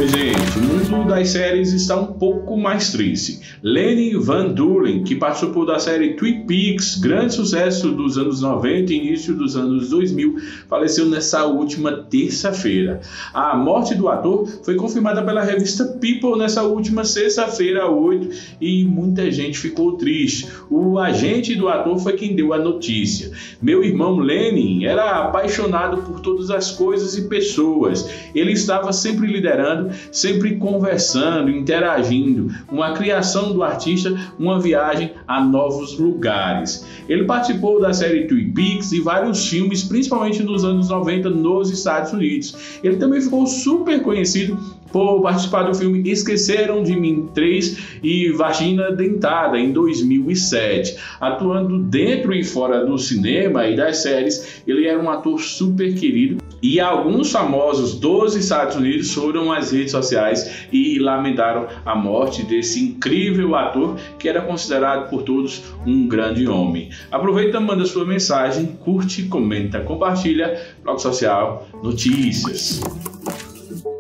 Oi gente, o mundo das séries está um pouco mais triste. Lenny Van Dulen, que participou da série Twin Peaks, grande sucesso dos anos 90 e início dos anos 2000, faleceu nessa última terça-feira. A morte do ator foi confirmada pela revista People nessa última sexta-feira, 8, e muita gente ficou triste. O agente do ator foi quem deu a notícia. Meu irmão Lenny era apaixonado por todas as coisas e pessoas. Ele estava sempre liderando, sempre conversando, interagindo, uma criação do artista, uma viagem a novos lugares. Ele participou da série Twin Peaks e vários filmes, principalmente nos anos 90 nos Estados Unidos. Ele também ficou super conhecido por participar do filme Esqueceram de Mim 3 e Vagina Dentada, em 2007. Atuando dentro e fora do cinema e das séries, ele era um ator super querido e alguns famosos dos Estados Unidos foram às redes sociais e lamentaram a morte desse incrível ator que era considerado por todos um grande homem. Aproveita, manda sua mensagem, curte, comenta, compartilha. Blog Social Notícias.